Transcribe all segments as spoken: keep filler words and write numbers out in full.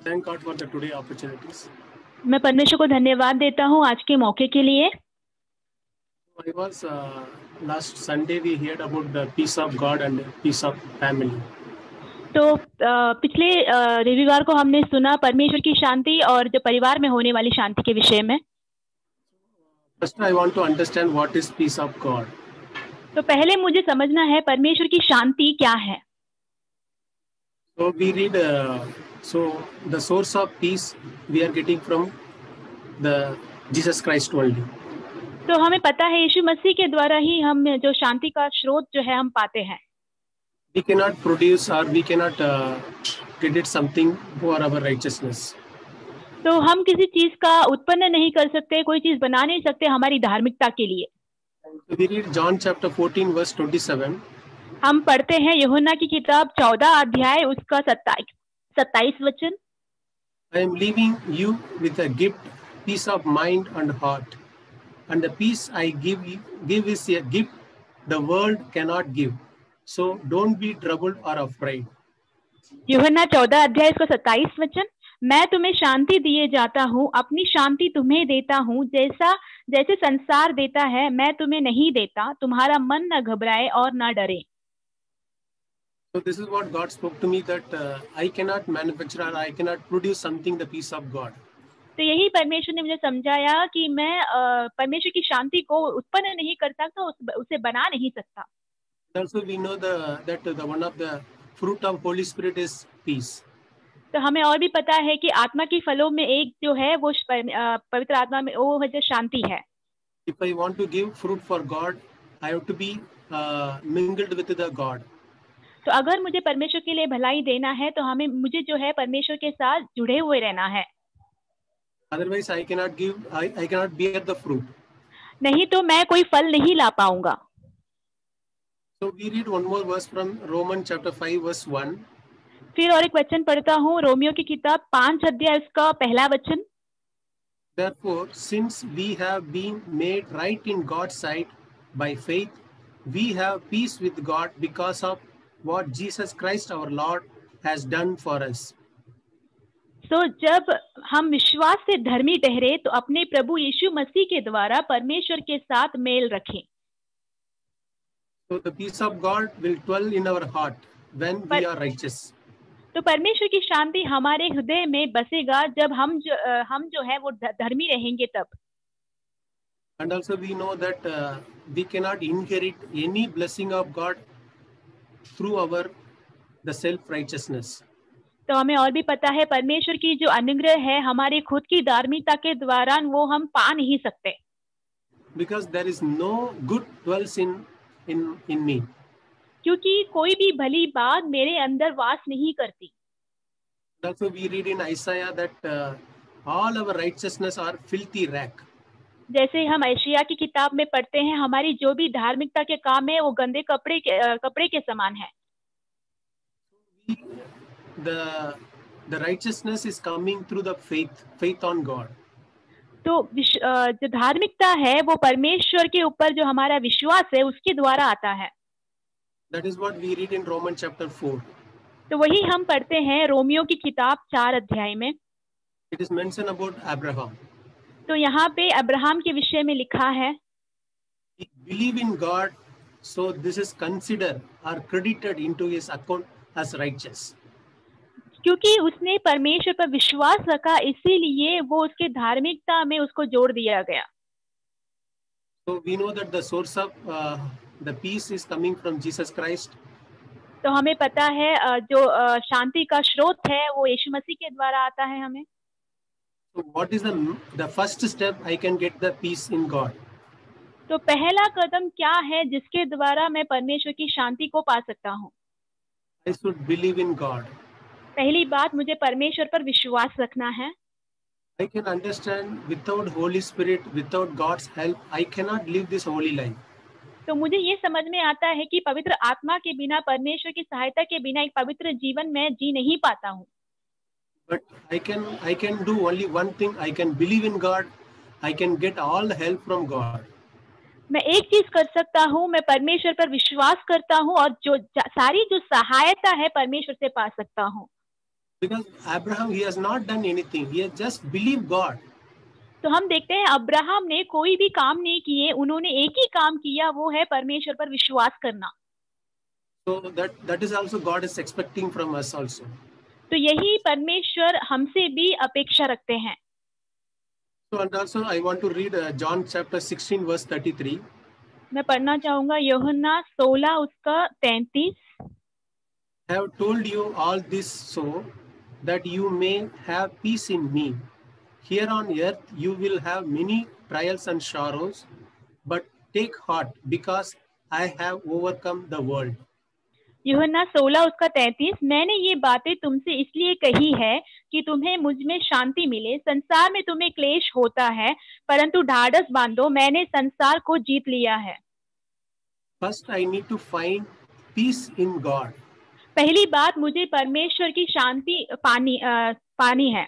Thank God for the today opportunities. मैं परमेश्वर को धन्यवाद देता हूँ आज के मौके के लिए। I was uh, last Sunday we heard about the peace of God and peace of family. तो अ, पिछले अ, रविवार को हमने सुना परमेश्वर की शांति और जो परिवार में होने वाली शांति के विषय में। First, I want to understand what is peace of God. तो पहले मुझे समझना है परमेश्वर की शांति क्या है। So we read. Uh, so the source of peace we are getting from the Jesus Christ only. तो हमें पता है यीशु मसीह के द्वारा ही हम जो शांति का स्रोत जो है हम पाते हैं। We cannot produce or we cannot uh, credit something for our righteousness. तो हम किसी चीज का उत्पन्न नहीं कर सकते, कोई चीज बना नहीं सकते हमारी धार्मिकता के लिए। So we read John chapter fourteen verse twenty-seven. हम पढ़ते हैं यूहन्ना की किताब चौदह अध्याय उसका सत्ताईस सत्ताईस वचन। I am leaving you with a gift, peace of mind and heart. And the peace I give you, give is a gift the world cannot give. So don't be troubled or afraid. यूहन्ना चौदह अध्याय इसका सत्ताईस वचन। मैं तुम्हें शांति दिए जाता हूँ, अपनी शांति तुम्हें देता हूँ, जैसा जैसे संसार देता है मैं तुम्हें नहीं देता। तुम्हारा मन न घबराए और न डरे। So this is what God spoke to me, that uh, I cannot manufacture or I cannot produce something, the peace of God. तो यही परमेश्वर ने मुझे समझाया कि मैं अ, परमेश्वर की शांति को उत्पन्न नहीं कर सकता, उस, उसे बना नहीं सकता। Also we know the that the one of the fruit of Holy Spirit is peace. तो हमें और भी पता है कि आत्मा की फलों में एक जो है वो अ, पवित्र आत्मा में वो है जो शांति है। If I want to give fruit for God, I have to be uh, mingled with the God. तो अगर मुझे परमेश्वर के लिए भलाई देना है तो हमें मुझे जो है परमेश्वर के साथ जुड़े हुए रहना है। Otherwise, I cannot give. I, I cannot bear the fruit. नहीं तो मैं कोई फल नहीं ला पाऊंगा। So we read one more verse from Romans chapter five verse one. फिर और एक वचन पढ़ता हूँ रोमियो की किताब पांच अध्याय उसका पहला वचन। Therefore, since we have been made right in God's sight by faith, we have peace with God because of what Jesus Christ our Lord has done for us. तो जब हम विश्वास से धर्मी ठहरे तो अपने प्रभु यीशु मसीह के द्वारा परमेश्वर के साथ मेल रखें। So the peace of God will dwell in our heart when we are righteous. तो परमेश्वर की शांति हमारे हृदय में बसेगा जब हम जो हम जो है वो धर्मी रहेंगे तब। And also we know that uh, we cannot inherit any blessing of God through our the self righteousness. तो हमें और भी पता है परमेश्वर की जो अनुग्रह है हमारी खुद की धार्मिकता के द्वारा वो हम पा नहीं सकते। Because there is no good dwells in in in me. क्योंकि कोई भी भली बात मेरे अंदर वास नहीं करती। Also we read in Isaiah that uh, all our righteousness are filthy rag. जैसे हम यशायाह की किताब में पढ़ते हैं हमारी जो भी धार्मिकता के काम है वो गंदे कपड़े के कपड़े के समान है। The the righteousness is coming through the faith faith on God. तो जो धार्मिकता है वो परमेश्वर के ऊपर जो हमारा विश्वास है उसके द्वारा आता है। That is what we read in Romans chapter four. तो वही हम पढ़ते हैं रोमियो की किताब चार अध्याय में। It is mentioned about Abraham. तो यहाँ पे अब्राहम के विषय में लिखा है He believed in God, so this is considered or credited into his account as righteous. क्योंकि उसने परमेश्वर पर विश्वास रखा इसीलिए वो उसके धार्मिकता में उसको जोड़ दिया गया। So we know that the source of uh, the peace is coming from Jesus Christ. तो हमें पता है जो शांति का स्रोत है वो यीशु मसीह के द्वारा आता है हमें। So what is the the first step I can get the peace in God? तो पहला कदम क्या है जिसके द्वारा मैं परमेश्वर की शांति को पा सकता हूँ? I should believe in God. पहली बात मुझे परमेश्वर पर विश्वास रखना है। I can understand without Holy Spirit, without God's help, I cannot live this holy life. तो मुझे ये समझ में आता है कि पवित्र आत्मा के बिना परमेश्वर की सहायता के बिना एक पवित्र जीवन में जी नहीं पाता हूँ। But I can I can do only one thing. I can believe in God. I can get all the help from God. मैं एक चीज कर सकता हूँ, मैं परमेश्वर पर विश्वास करता हूँ और जो सारी जो सहायता है परमेश्वर से पा सकता हूँ। Because Abraham, he has not done anything. He has just believed God. तो हम देखते हैं अब्राहम ने कोई भी काम नहीं किए, उन्होंने एक ही काम किया, वो है परमेश्वर पर विश्वास करना. So that that is also God is expecting from us also. तो यही परमेश्वर हमसे भी अपेक्षा रखते हैं. So and also I want to read uh, John chapter sixteen verse thirty-three. मैं पढ़ना चाहूंगा यूहन्ना सोलह उसका तैंतीस. I have told you all this so that you may have peace in me. Here on earth you will have many trials and sorrows, but take heart because I have overcome the world. यूहन्ना सोलह उसका तैंतीस. मैंने ये बातें तुमसे इसलिए कही है कि तुम्हें मुझ में शांति मिले. संसार में तुम्हें क्लेश होता है, परंतु ढाढ़स बांधो, मैंने संसार को जीत लिया है. First I need to find peace in God. पहली बात, मुझे परमेश्वर की शांति पानी आ, पानी है.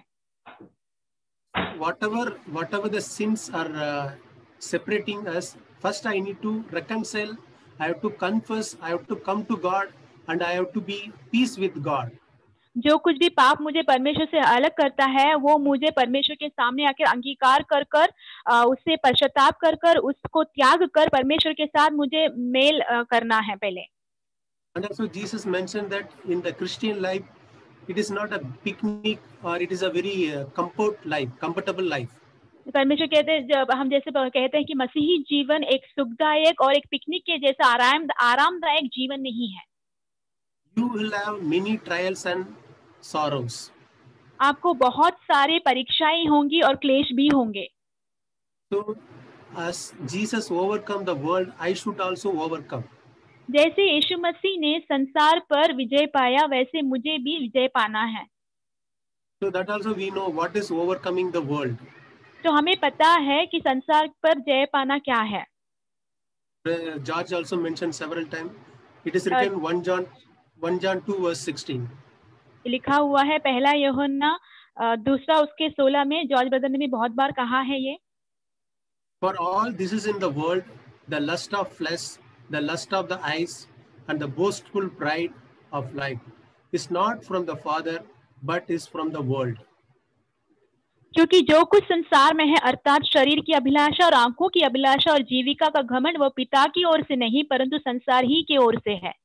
Whatever whatever the sins are uh, separating us, first I need to reconcile. I have to confess. I have to come to God, and I have to be peace with God. जो कुछ भी पाप मुझे परमेश्वर से अलग करता है, वो मुझे परमेश्वर के सामने आकर अंगीकार कर कर उससे पश्चाताप कर कर उसको त्याग कर परमेश्वर के साथ मुझे मेल करना है पहले. And also Jesus mentioned that in the Christian life, it is not a picnic or it is a very uh, comfort life, comfortable life. परमेश्वर कहते हैं, जब हम जैसे कहते हैं कि मसीही जीवन एक सुखदायक और एक पिकनिक के जैसा आराम आरामदायक जीवन नहीं है. You will have many trials and sorrows. आपको बहुत सारे परीक्षाएं होंगी और क्लेश भी होंगे. So as Jesus overcome the world, I should also overcome. जैसे यीशु मसीह ने संसार पर विजय पाया, वैसे मुझे भी विजय पाना है. So that also we know what is overcoming the world. तो हमें पता है कि संसार पर जय पाना क्या है. Uh, George also mentioned several times. It is written one John one John two verse sixteen. लिखा हुआ है पहला यूहन्ना दूसरा उसके सोलह में. जॉर्ज ब्रदर ने भी बहुत बार कहा है ये. For all this is in the world, the lust of flesh, the lust of the eyes, and the boastful pride of life is not from the Father, but is from the world. क्योंकि जो कुछ संसार में है, अर्थात शरीर की अभिलाषा और आंखों की अभिलाषा और जीविका का घमंड, वह पिता की ओर से नहीं परंतु संसार ही की ओर से है.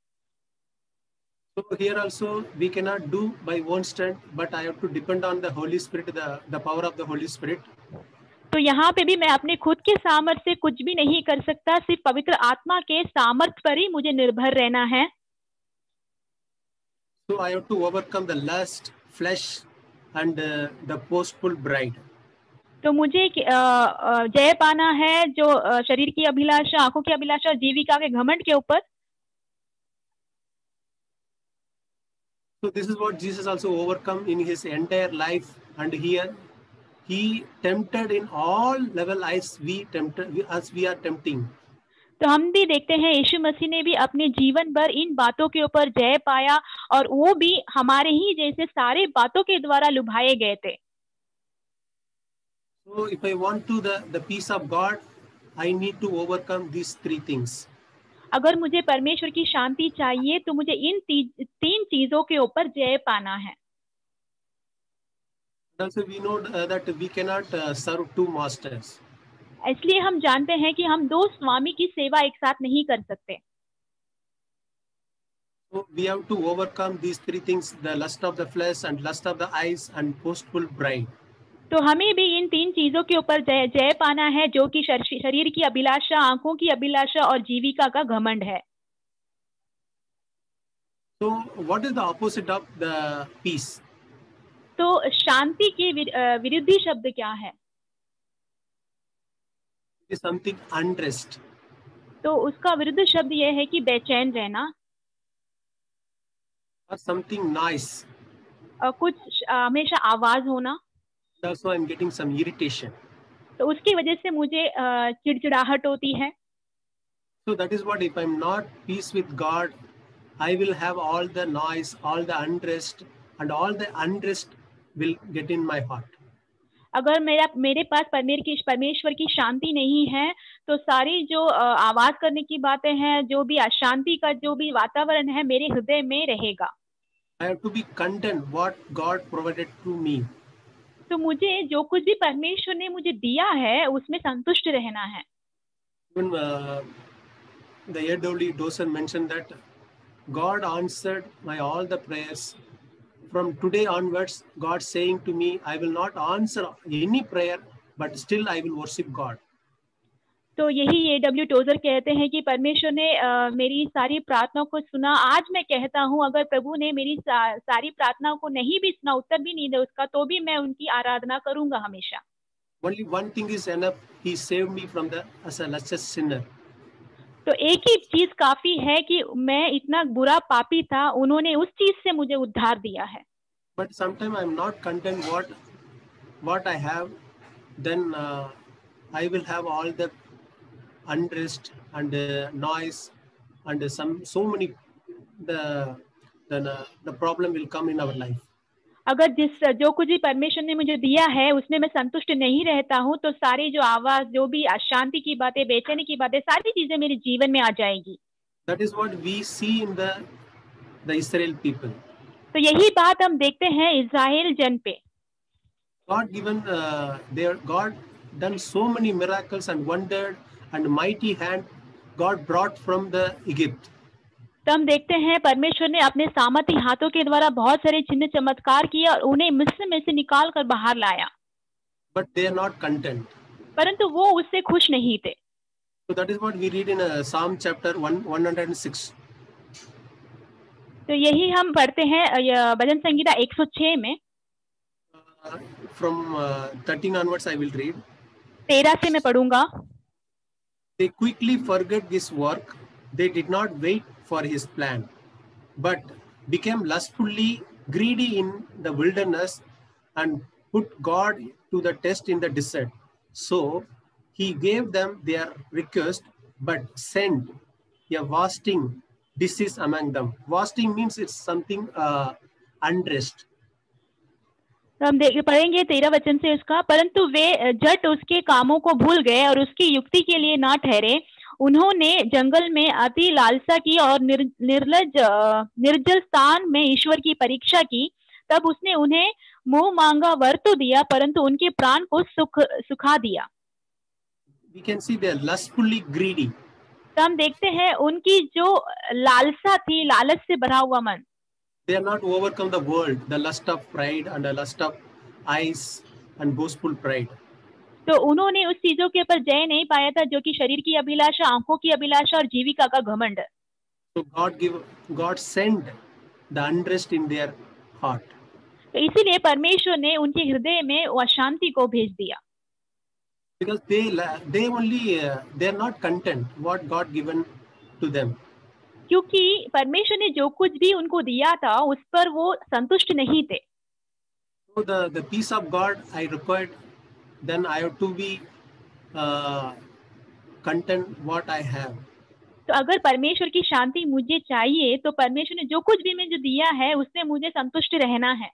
So here also we cannot do by one strength, but I have to depend on the Holy Spirit, the the power of the Holy Spirit. तो यहाँ पे भी मैं अपने खुद के सामर्थ्य से कुछ भी नहीं कर सकता, सिर्फ पवित्र आत्मा के सामर्थ्य पर ही मुझे निर्भर रहना है. So I have to overcome the lust, flesh, and uh, the boastful bride. तो मुझे जय पाना है जो शरीर की अभिलाषा, आंखों की अभिलाषा और जीविका के घमंड के ऊपर. So this is what Jesus also overcome in his entire life, and here he tempted in all level as we tempted as we are tempting. तो हम भी देखते हैं यीशु मसीह ने भी अपने जीवन भर इन बातों के ऊपर जय पाया और वो भी हमारे ही जैसे सारे बातों के द्वारा लुभाए गए थे. So if I want to the the peace of God, I need to overcome these three things. अगर मुझे परमेश्वर की शांति चाहिए तो मुझे इन ती, तीन चीजों के ऊपर जय पाना है. Also we know that we cannot serve two masters. इसलिए हम जानते हैं कि हम दो स्वामी की सेवा एक साथ नहीं कर सकते. So we have to overcome these three things: the lust of the flesh and lust of the eyes and boastful pride. तो हमें भी इन तीन चीजों के ऊपर जय जय पाना है, जो कि शरीर की अभिलाषा, आंखों की अभिलाषा और जीविका का घमंड है. So what is the opposite of the peace? तो शांति के विरुद्धी शब्द क्या है? It is something unrest. तो उसका विरुद्ध शब्द यह है कि बेचैन रहना. Or something noise. और कुछ हमेशा आवाज होना. Also I am getting some irritation. तो उसकी वजह से मुझे चिड़चिड़ाहट होती है. So that is what, if I am not peace with God, I will have all the noise, all the unrest, and all the unrest will get in my heart. अगर मेरा मेरे पास परमेश्वर की परमेश्वर की शांति नहीं है तो सारी जो आवाज करने की बातें हैं, जो भी अशांति का जो भी वातावरण है मेरे हृदय में रहेगा. I have to be content what God provided to me. तो मुझे जो कुछ भी परमेश्वर ने मुझे दिया है उसमें संतुष्ट रहना है. Even uh, the A W Dosen mentioned that God answered my all the prayers. From today onwards, God saying to me, I will not answer any prayer, but still I will worship God. तो यही A W trouser कहते हैं कि परमेश्वर ने आ, मेरी सारी प्रार्थनाओं को सुना. आज मैं कहता हूँ अगर प्रभु ने मेरी सा, सारी प्रार्थनाओं को नहीं भी सुना, उत्तर भी नहीं दे उसका, तो भी मैं उनकी आराधना करूंगा हमेशा. Only one thing is enough. He saved me from the as a luscious sinner. तो एक ही चीज काफी है कि मैं इतना बुरा पापी था, उन्होंने उस चीज से मुझे उद्धार दिया है. But sometimes I am not content what what I have. Then uh, I will have all the unrest and uh, noise and uh, some so many the then uh, the problem will come in our life. अगर जिस जो कुछ भी परमेश्वर ने मुझे दिया है उसमें मैं संतुष्ट नहीं रहता हूँ, तो सारी जो आवाज, जो भी अशांति की बातें, बेचैनी की बातें, सारी चीजें मेरे जीवन में आ जाएगी. That is what we see in the the Israel people. तो यही बात हम देखते हैं इस्राएल जन पे. God given uh, their God done so many miracles and wondered and mighty hand God brought from the Egypt. तो हम देखते हैं परमेश्वर ने अपने सामर्थी हाथों के द्वारा बहुत सारे चिन्ह चमत्कार किए और उन्हें मिस्र में से निकाल कर बाहर लाया. But they are not content. परंतु वो उससे खुश नहीं थे. So that is what we read in uh, Psalm chapter one one hundred six. तो यही हम पढ़ते हैं भजन संगीता एक सौ छह में. Uh, from uh, thirteen onwards I will read. तेरह से मैं पढ़ूंगा. They quickly forgot this work. They did not wait for his plan, but became lustfully greedy in the wilderness and put God to the test in the desert. So he gave them their request, but sent a wasting disease among them. Wasting means it's something uh, unrest. तो हम देख पढ़ेंगे तेरह वचन से उसका. परंतु वे झट उसके कामों को भूल गए और उसकी युक्ति के लिए ना ठहरे. उन्होंने जंगल में अति लालसा की और निर, निर्लज निर्जल स्थान में ईश्वर की परीक्षा की. तब उसने उन्हें मुंह मांगा वर तो दिया, परंतु उनके प्राण को सुख सुखा दिया. We can see they are lustfully greedy. तो हम देखते हैं उनकी जो लालसा थी, लालच से भरा हुआ मन. They are not overcome the world, the lust of pride and the lust of eyes and boastful pride. तो उन्होंने उस चीजों के ऊपर जय नहीं पाया था जो कि शरीर की अभिलाषा, आंखों की अभिलाषा और जीविका का घमंड. So God give, God sent the unrest in their heart. तो इसीलिए परमेश्वर ने उनके हृदय में वो अशांति को भेज दिया. Because they they only uh, they are not content what God given to them. क्योंकि परमेश्वर ने जो कुछ भी उनको दिया था उस पर वो संतुष्ट नहीं थे. So the the peace of God I required, then I have to be uh, content what I have. तो अगर परमेश्वर की शांति मुझे चाहिए तो परमेश्वर ने जो कुछ भी मुझे दिया है उससे मुझे संतुष्ट रहना है.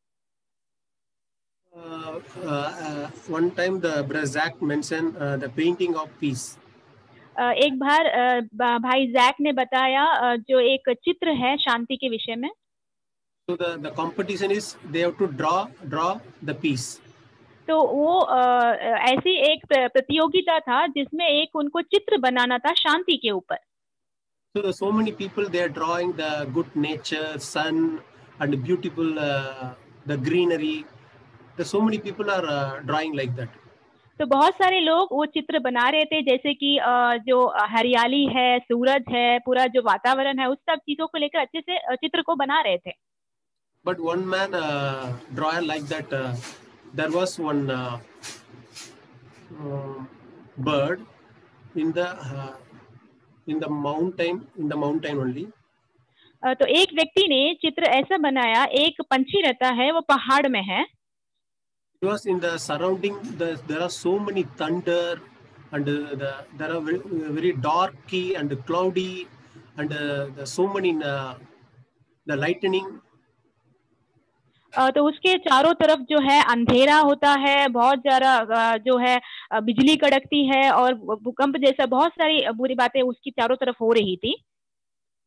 Uh, uh, one time the brother Zach mentioned uh, the painting of peace. Uh, एक बार uh, भाई जैक ने बताया uh, जो एक चित्र है शांति के विषय में. So the the competition is they have to draw draw the peace. तो वो uh, ऐसी एक प्रतियोगिता था जिसमें एक उनको चित्र बनाना था शांति के ऊपर. So so many people they are drawing the good nature, sun and beautiful uh, the greenery. The so many people are uh, drawing like that. तो बहुत सारे लोग वो चित्र बना रहे थे जैसे कि जो हरियाली है, सूरज है, पूरा जो वातावरण है, उस सब चीजों को लेकर अच्छे से चित्र को बना रहे थे. But one man uh, drawer like that uh, there was one uh, uh, bird in the uh, in the mountain in the mountain only. uh, तो एक व्यक्ति ने चित्र ऐसा बनाया, एक पंछी रहता है वो पहाड़ में है. It was in the surrounding the, there are so many thunder and uh, the, there are very, very darky and cloudy and uh, the so many uh, the lightning. uh, तो उसके चारों तरफ जो है अंधेरा होता है, बहुत ज्यादा जो है बिजली कड़कती है और भूकंप जैसा बहुत सारी बुरी बातें उसकी चारों तरफ हो रही थी.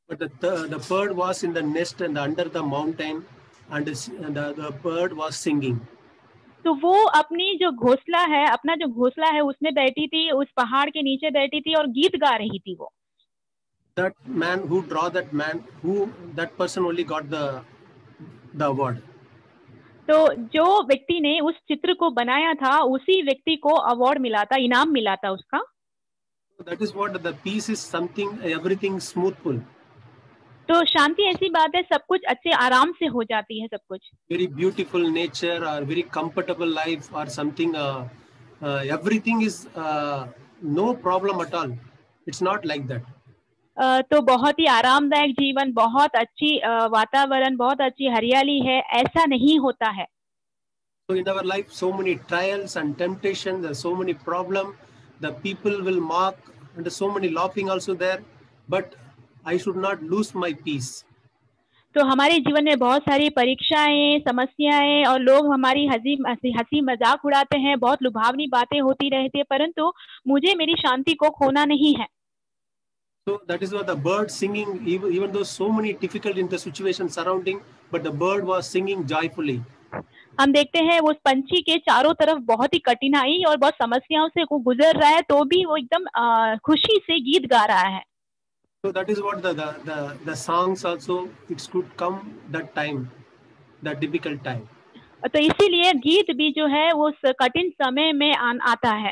But the, the, the bird was in the nest and under the mountain, and the, the bird was singing. तो वो अपनी जो घोंसला है, अपना जो घोंसला है उसमें बैठी थी, उस पहाड़ के नीचे बैठी थी और गीत गा रही थी वो. That man who draw that man, who that person only got the the award. तो जो व्यक्ति ने उस चित्र को बनाया था, उसी व्यक्ति को अवार्ड मिला था, इनाम मिला था उसका. That is what the peace is, something everything smoothful. तो शांति ऐसी बात है, सब कुछ अच्छे आराम से हो जाती है, सब कुछ. Very beautiful nature or very comfortable life or something. Uh, uh, everything is uh, no problem at all. It's not like that. Uh, तो बहुत ही आरामदायक जीवन, बहुत अच्छी uh, वातावरण, बहुत अच्छी हरियाली है, ऐसा नहीं होता है. So in our life, so many trials and temptations, there's so many problems. The people will mock, and there's so many laughing also there. But I should not lose my peace. तो हमारे जीवन में बहुत सारी परीक्षाएं, समस्याएं और लोग हमारी हंसी हंसी मजाक उड़ाते हैं, बहुत लुभावनी बातें होती रहती है, परंतु मुझे मेरी शांति को खोना नहीं है. So that is what the bird singing, even, even though so many difficult in the situation surrounding, but the bird was singing joyfully. हम देखते हैं उस पंछी के चारों तरफ बहुत ही कठिनाई और बहुत समस्याओं से वो गुजर रहा है, तो भी वो एकदम खुशी से गीत गा रहा है. So that is what the the the, the songs also, it could come that time, that difficult time. तो इसीलिए गीत भी जो है वो उस कठिन समय में आन, आता है.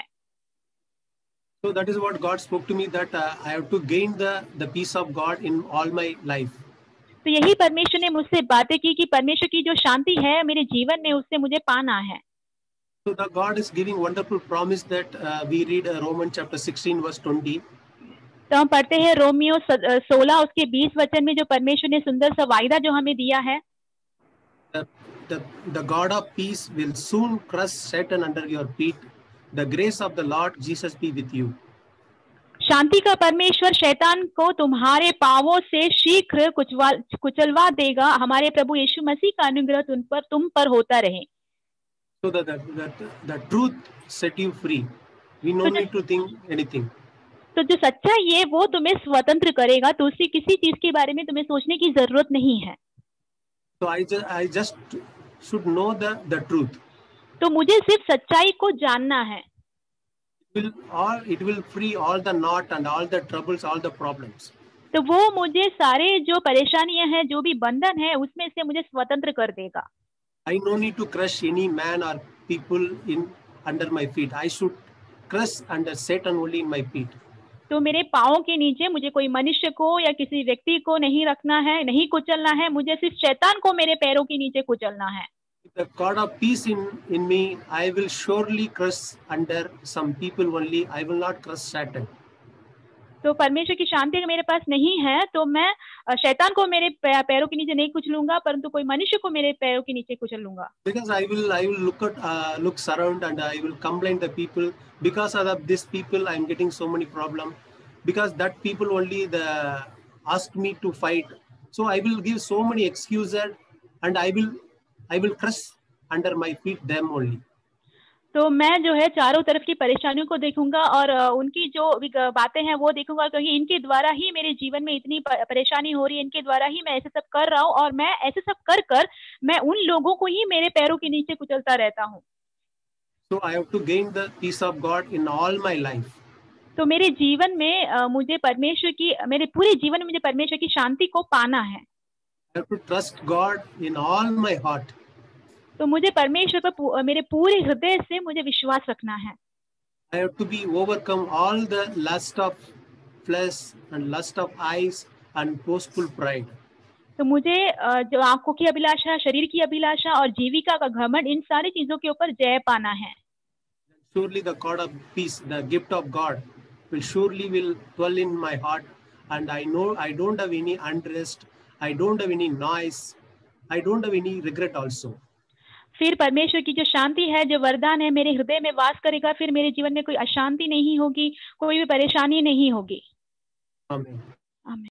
So that is what God spoke to me, that uh, I have to gain the the peace of God in all my life. तो यही परमेश्वर ने मुझसे बातें की कि परमेश्वर की जो शांति है मेरे जीवन में, उससे मुझे पाना है. So the God is giving wonderful promise that uh, we read uh, Romans chapter sixteen verse twenty. तो हम पढ़ते हैं रोमियो सोलह उसके बीस वचन में, जो परमेश्वर ने सुंदर सा वायदा जो हमें दिया है. The, the, the God of peace will soon crush Satan under your feet. The grace of the Lord Jesus be with you. शांति का परमेश्वर शैतान को तुम्हारे पांवों से शीघ्र कुचवा कुचलवा देगा. हमारे प्रभु यीशु मसीह का अनुग्रह तुम पर तुम पर होता रहे. So that the, the, the truth set you free. We no need to think anything. तो जो सच्चाई है वो तुम्हें स्वतंत्र करेगा, तो उससे किसी चीज के बारे में तुम्हें सोचने की जरूरत नहीं है. So I just I just should know the the truth. तो मुझे सिर्फ सच्चाई को जानना है. It will all it will free all the knot and all the troubles, all the problems. तो वो मुझे सारे जो परेशानियां हैं, जो भी बंधन है, उसमें से मुझे स्वतंत्र कर देगा. I no need to crush any man or people in under my feet. I should crush under Satan only in my feet. तो मेरे पाँव के नीचे मुझे कोई मनुष्य को या किसी व्यक्ति को नहीं रखना है, नहीं कुचलना है. मुझे सिर्फ शैतान को मेरे पैरों के नीचे कुचलना है. The God of peace in in me, I will surely crush under some people only. I will not crush Satan. तो परमेश्वर की शांति अगर मेरे पास नहीं है, तो मैं शैतान को मेरे पैरों के नीचे नहीं कुचलूंगा, परंतु कोई मनुष्य को मेरे पैरों के नीचे कुचल लूंगा. Because I will I will look at uh, look surround and I will complain the people, because of this people I am getting so many problems, because that people only the ask me to fight. So I will give so many excuses and I will I will crush under my feet them only. तो मैं जो है चारों तरफ की परेशानियों को देखूंगा और उनकी जो बातें हैं वो देखूंगा, क्योंकि इनके द्वारा ही मेरे जीवन में इतनी परेशानी हो रही है, इनके द्वारा ही मैं ऐसे सब कर रहा हूँ, और मैं ऐसे सब कर कर मैं उन लोगों को ही मेरे पैरों के नीचे कुचलता रहता हूँ. So I have to gain the peace of God in all my life. तो मेरे जीवन में मुझे परमेश्वर की मेरे पूरे जीवन में मुझे परमेश्वर की शांति को पाना है. I have to trust God in all my heart. तो मुझे परमेश्वर पर मेरे पूरे हृदय से मुझे विश्वास रखना है. I have to be overcome all the lust of flesh and lust of eyes and boastful pride. तो मुझे जो आंखों की अभिलाषा, शरीर की अभिलाषा और जीविका का घमंड, इन सारी चीजों के ऊपर जय पाना है. Surely the God of peace, the gift of God, will surely will dwell in my heart, and I know I don't have any unrest, I don't have any noise, I don't have any regret also. फिर परमेश्वर की जो शांति है, जो वरदान है, मेरे हृदय में वास करेगा. फिर मेरे जीवन में कोई अशांति नहीं होगी, कोई भी परेशानी नहीं होगी. आमीन.